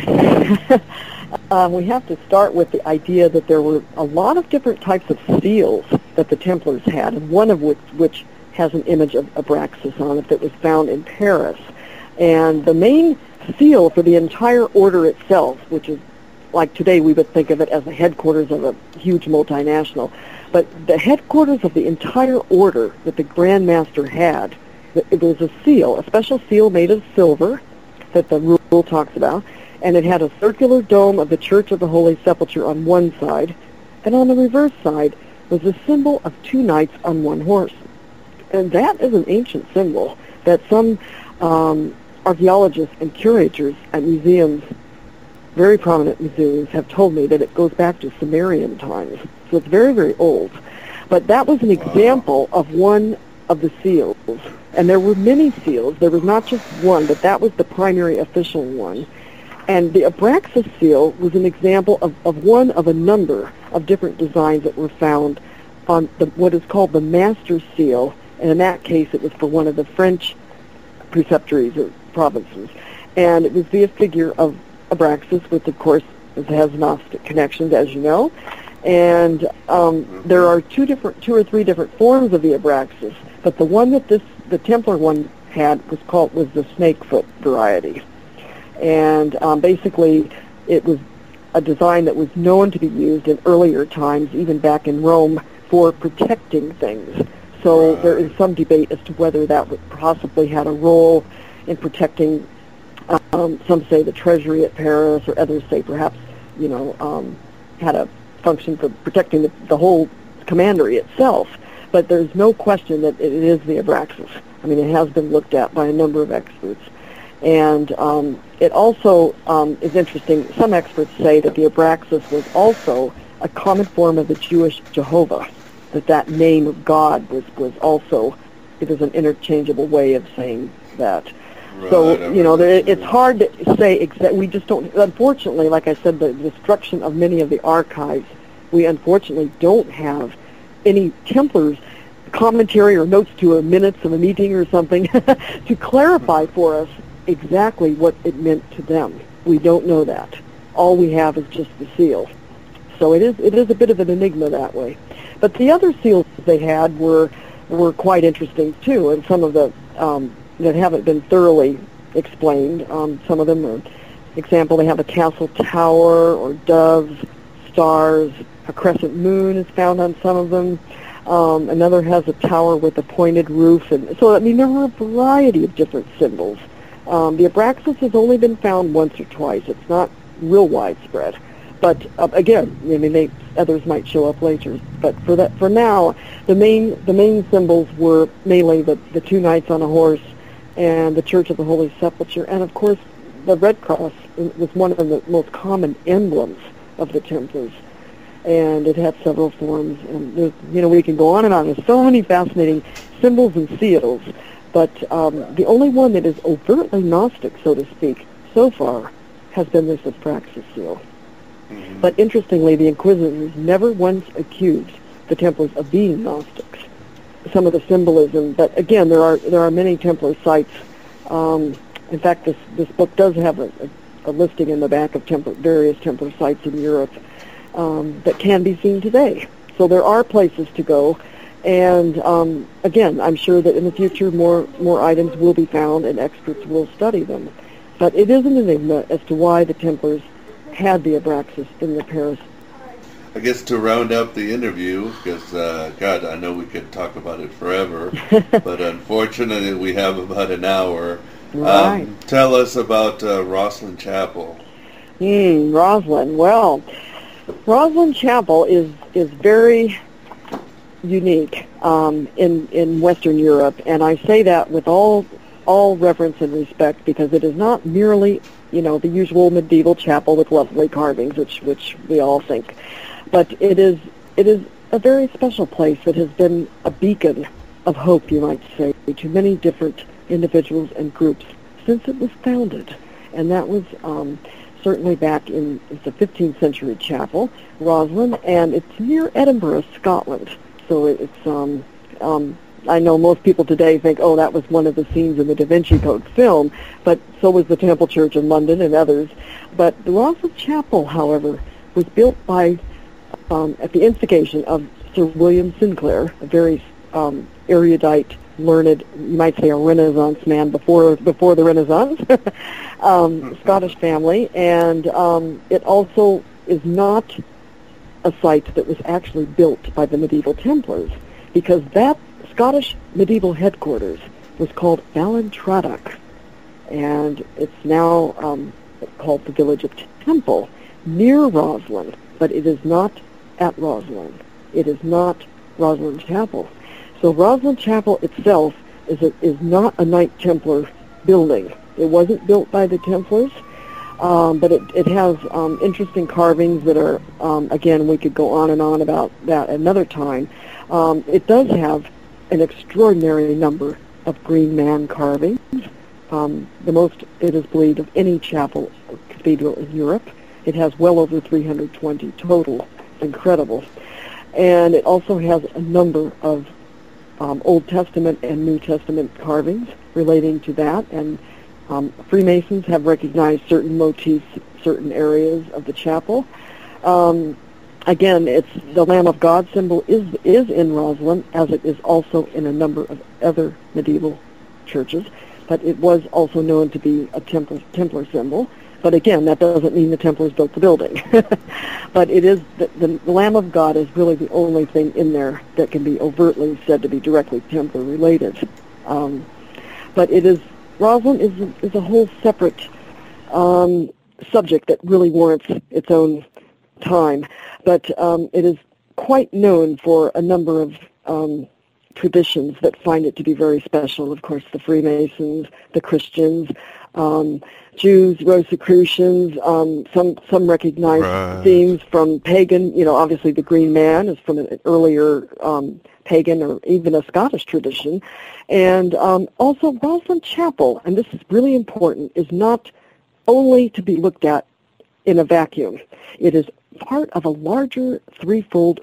Um, we have to start with the idea that there were a lot of different types of seals that the Templars had, and one of which, which has an image of Abraxas on it that was found in Paris. And the main seal for the entire order itself, which is like today we would think of it as the headquarters of a huge multinational, but the headquarters of the entire order that the Grand Master had, it was a seal, a special seal made of silver that the rule talks about, and it had a circular dome of the Church of the Holy Sepulchre on one side, and on the reverse side was a symbol of two knights on one horse. And that is an ancient symbol that some um, archaeologists and curators at museums, very prominent museums, have told me that it goes back to Sumerian times. So it's very, very old. But that was an example of one of the seals. And there were many seals. There was not just one, but that was the primary official one. And the Abraxas seal was an example of, of one of a number of different designs that were found on the, what is called the Master Seal, and in that case it was for one of the French preceptories or provinces. And it was the figure of Abraxas, which of course has Gnostic connections, as you know. And um, there are two different, two or three different forms of the Abraxas, but the one that this, the Templar one had was called, was the snakefoot variety. And um, basically it was a design that was known to be used in earlier times, even back in Rome, for protecting things. So right. there is some debate as to whether that would possibly had a role in protecting, um, some say the treasury at Paris, or others say perhaps, you know, um, had a function for protecting the, the whole commandery itself. But there's no question that it is the Abraxas. I mean, it has been looked at by a number of experts. And um, it also um, is interesting. Some experts say that the Abraxas was also a common form of the Jewish Jehovah, that that name of God was, was also, it is an interchangeable way of saying that. Right, so, you know, there, it's hard to say exactly. We just don't, unfortunately, like I said, the destruction of many of the archives, we unfortunately don't have any Templars commentary or notes to a minutes of a meeting or something to clarify for us exactly what it meant to them. We don't know that. All we have is just the seal. So it is it is a bit of an enigma that way. But the other seals they had were were quite interesting too, and some of the um, that haven't been thoroughly explained. Um, some of them are, example, they have a castle tower or doves, stars, a crescent moon is found on some of them. Um, another has a tower with a pointed roof, and so I mean there were a variety of different symbols. Um, the Abraxas has only been found once or twice. It's not real widespread. But uh, again, I mean, they, others might show up later. But for that, for now, the main the main symbols were mainly the, the two knights on a horse, and the Church of the Holy Sepulchre, and of course, the Red Cross was one of the most common emblems of the Templars, and it had several forms. And there's, you know, we can go on and on. There's so many fascinating symbols and seals, but um, the only one that is overtly Gnostic, so to speak, so far, has been this Abraxas seal. Mm-hmm. But interestingly, the Inquisitors never once accused the Templars of being Gnostics. Some of the symbolism, but again, there are there are many Templar sites. Um, in fact, this this book does have a, a, a listing in the back of Templar, various Templar sites in Europe um, that can be seen today. So there are places to go, and um, again, I'm sure that in the future more more items will be found, and experts will study them. But it is an enigma as to why the Templars had the Abraxas in the Paris. I guess to round up the interview, because, uh, God, I know we could talk about it forever, but unfortunately we have about an hour. Right. Um, tell us about uh, Roslyn Chapel. Hmm, Roslyn. Well, Roslyn Chapel is, is very unique um, in, in Western Europe, and I say that with all all reverence and respect, because it is not merely, you know, the usual medieval chapel with lovely carvings, which which we all think, but it is it is a very special place that has been a beacon of hope, you might say, to many different individuals and groups since it was founded, and that was um, certainly back in it's a fifteenth century chapel, Roslyn, and it's near Edinburgh, Scotland. So it's um, um, I know most people today think, oh, that was one of the scenes in the Da Vinci Code film, but so was the Temple Church in London and others. But the Roslyn Chapel, however, was built by, um, at the instigation of Sir William Sinclair, a very um, erudite, learned, you might say a Renaissance man before before the Renaissance, um, Scottish family, and um, it also is not a site that was actually built by the medieval Templars, because that Scottish medieval headquarters was called Ballintradock, and it's now um, called the village of Temple, near Roslyn, but it is not at Roslyn. It is not Roslyn Chapel. So Roslyn Chapel itself is a, is not a Knight Templar building. It wasn't built by the Templars, um, but it, it has um, interesting carvings that are, um, again, we could go on and on about that another time. Um, it does have an extraordinary number of green man carvings, um, the most, it is believed, of any chapel or cathedral in Europe. It has well over three hundred twenty total. Incredible. And it also has a number of um, Old Testament and New Testament carvings relating to that, and um, Freemasons have recognized certain motifs, certain areas of the chapel. Um, Again, it's the Lamb of God symbol is is in Roslyn, as it is also in a number of other medieval churches, but it was also known to be a Templar, Templar symbol. But again, that doesn't mean the Templars built the building. But it is the, the Lamb of God is really the only thing in there that can be overtly said to be directly Templar related. Um, but it is Rosslyn is is a whole separate um, subject that really warrants its own time. But um, it is quite known for a number of um, traditions that find it to be very special. Of course, the Freemasons, the Christians, um, Jews, Rosicrucians, um, some some recognize right. themes from pagan. You know, obviously the Green Man is from an earlier um, pagan or even a Scottish tradition, and um, also Rosslyn Chapel. And this is really important. Is not only to be looked at in a vacuum. It is part of a larger threefold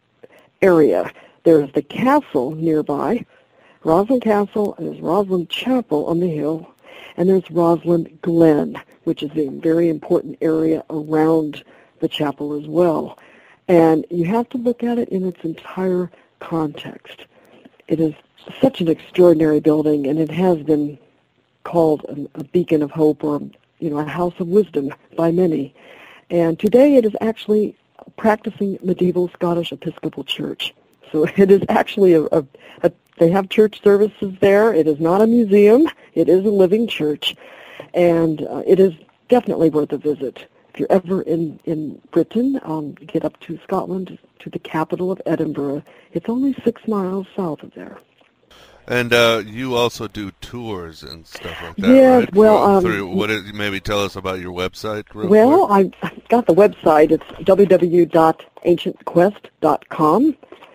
area. There is the castle nearby, Rosslyn Castle, and there's Rosslyn Chapel on the hill, and there's Rosslyn Glen, which is a very important area around the chapel as well. And you have to look at it in its entire context. It is such an extraordinary building, and it has been called a, a beacon of hope, or you know, a house of wisdom by many. And today it is actually a practicing medieval Scottish Episcopal Church. So it is actually a, a, a, they have church services there. It is not a museum. It is a living church. And uh, it is definitely worth a visit. If you're ever in, in Britain, um, get up to Scotland, to the capital of Edinburgh. It's only six miles south of there. And uh, you also do tours and stuff like that, yes, right? well, um, Through, what is, maybe tell us about your website real well, quick. I've got the website. It's w w w dot ancient quest dot com.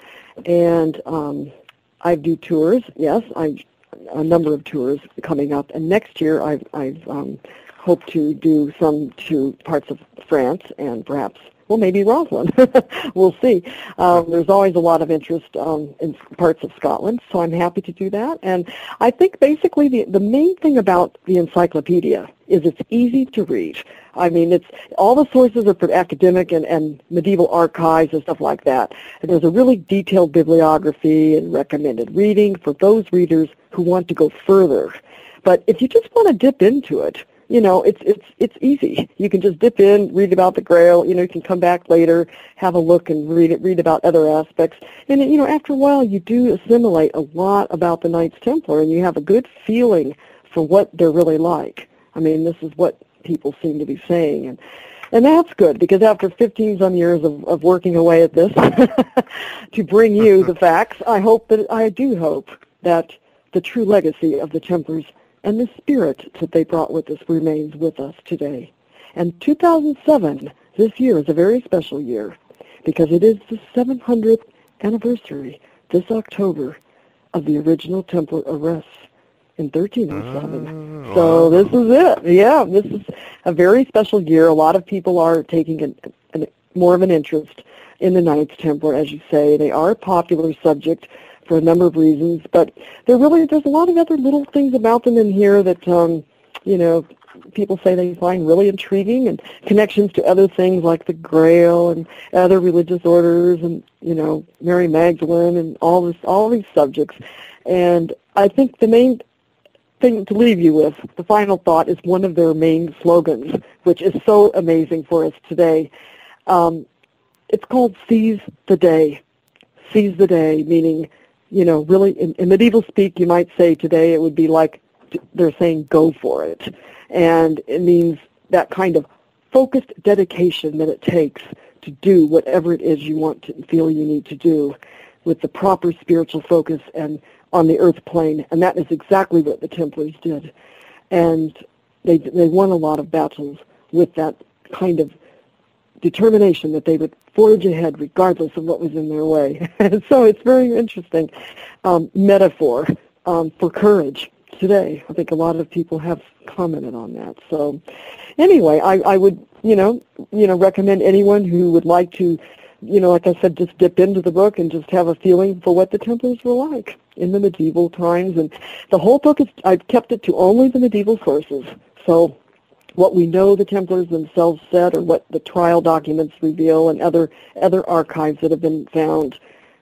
And um, I do tours, yes, I a number of tours coming up. And next year I I um, hope to do some to parts of France and perhaps, well, maybe Rosslyn. We'll see. Um, there's always a lot of interest um, in parts of Scotland, so I'm happy to do that. And I think basically the, the main thing about the Encyclopedia is it's easy to read. I mean, it's all the sources are for academic and, and medieval archives and stuff like that. And there's a really detailed bibliography and recommended reading for those readers who want to go further. But if you just want to dip into it, you know, it's it's it's easy. You can just dip in, read about the Grail. You know, you can come back later, have a look, and read it, read about other aspects. And you know, after a while, you do assimilate a lot about the Knights Templar, and you have a good feeling for what they're really like. I mean, this is what people seem to be saying, and and that's good because after fifteen some years of, of working away at this to bring you the facts, I hope that I do hope that the true legacy of the Templars and the spirit that they brought with us remains with us today. And two thousand seven, this year, is a very special year because it is the seven hundredth anniversary this October of the original Templar arrests in thirteen oh seven. Uh, so wow. This is it. Yeah, this is a very special year. A lot of people are taking an, an, more of an interest in the Knights Templar, as you say. They are a popular subject for a number of reasons, but there really there's a lot of other little things about them in here that um, you know, people say they find really intriguing, and connections to other things like the Grail and other religious orders, and you know, Mary Magdalene and all this, all these subjects. And I think the main thing to leave you with, the final thought, is one of their main slogans, which is so amazing for us today. Um, it's called "Seize the Day." Seize the day, meaning, you know, really, in, in medieval speak, you might say today it would be like they're saying go for it. And it means that kind of focused dedication that it takes to do whatever it is you want to feel you need to do with the proper spiritual focus and on the earth plane. And that is exactly what the Templars did. And they, they won a lot of battles with that kind of determination that they would forge ahead regardless of what was in their way. And so it's very interesting um, metaphor um, for courage today. I think a lot of people have commented on that. So anyway, I, I would, you know, you know, recommend anyone who would like to, you know, like I said, just dip into the book and just have a feeling for what the Templars were like in the medieval times. And the whole book is, I've kept it to only the medieval sources. So what we know the Templars themselves said, or what the trial documents reveal, and other other archives that have been found,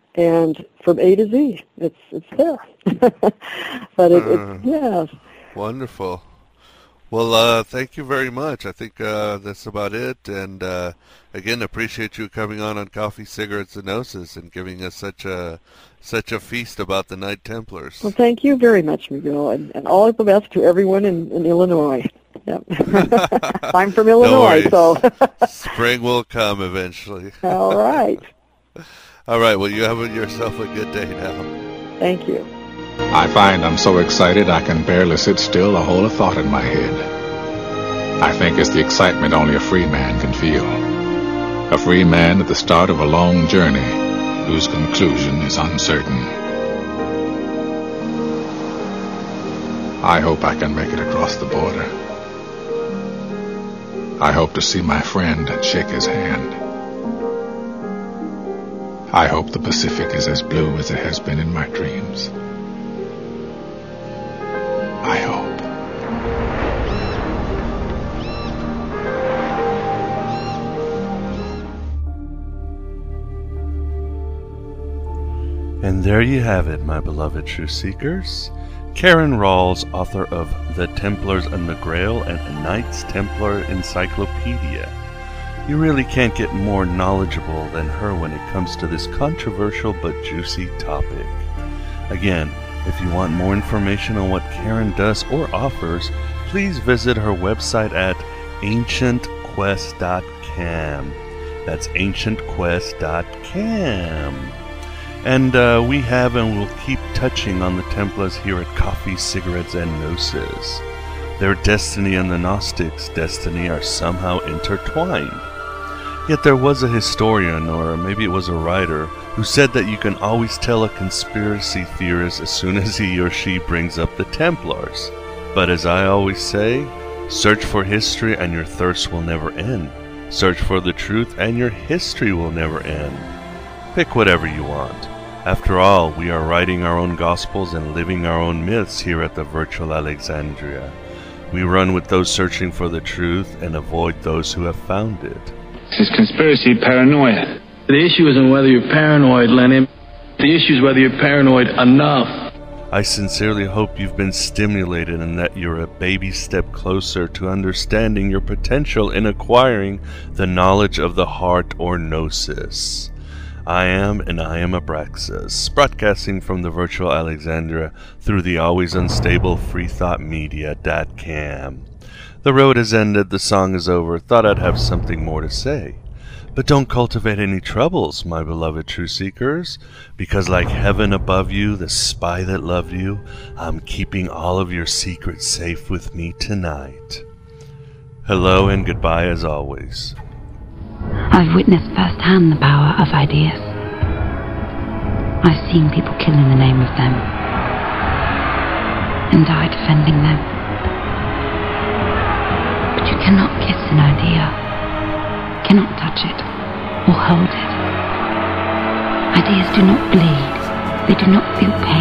and from A to Z, it's it's there. But it, uh, it's yeah. Wonderful. Well, uh, thank you very much. I think uh, that's about it. And uh, again, appreciate you coming on on Coffee, Cigarettes, and Gnosis and giving us such a such a feast about the Knight Templars. Well, thank you very much, Miguel, and, and all the best to everyone in, in Illinois. Yep. I'm from Illinois, no so spring will come eventually. All right. All right. Well, you have yourself a good day now. Thank you. I find I'm so excited I can barely sit still or hold a thought in my head. I think it's the excitement only a free man can feel. A free man at the start of a long journey whose conclusion is uncertain. I hope I can make it across the border. I hope to see my friend and shake his hand. I hope the Pacific is as blue as it has been in my dreams. I hope. And there you have it, my beloved truth seekers. Karen Ralls, author of The Templars and the Grail and a Knights Templar Encyclopedia. You really can't get more knowledgeable than her when it comes to this controversial but juicy topic. Again, if you want more information on what Karen does or offers, please visit her website at ancient quest dot cam. That's ancient quest dot cam. And uh, we have and will keep touching on the Templars here at Coffee, Cigarettes, and Gnosis. Their destiny and the Gnostics' destiny are somehow intertwined. Yet there was a historian, or maybe it was a writer, who said that you can always tell a conspiracy theorist as soon as he or she brings up the Templars. But as I always say, search for history and your thirst will never end. Search for the truth and your history will never end. Pick whatever you want. After all, we are writing our own gospels and living our own myths here at the virtual Alexandria. We run with those searching for the truth and avoid those who have found it. This is conspiracy paranoia. The issue isn't whether you're paranoid, Lenny. The issue is whether you're paranoid enough. I sincerely hope you've been stimulated and that you're a baby step closer to understanding your potential in acquiring the knowledge of the heart or gnosis. I am, and I am Abraxas, broadcasting from the virtual Alexandria through the always unstable freethought media dot cam. The road has ended, the song is over, thought I'd have something more to say. But don't cultivate any troubles, my beloved true seekers, because like heaven above you, the spy that loved you, I'm keeping all of your secrets safe with me tonight. Hello and goodbye as always. I've witnessed firsthand the power of ideas. I've seen people kill in the name of them, and die defending them. But you cannot kiss an idea, cannot touch it, or hold it. Ideas do not bleed, they do not feel pain.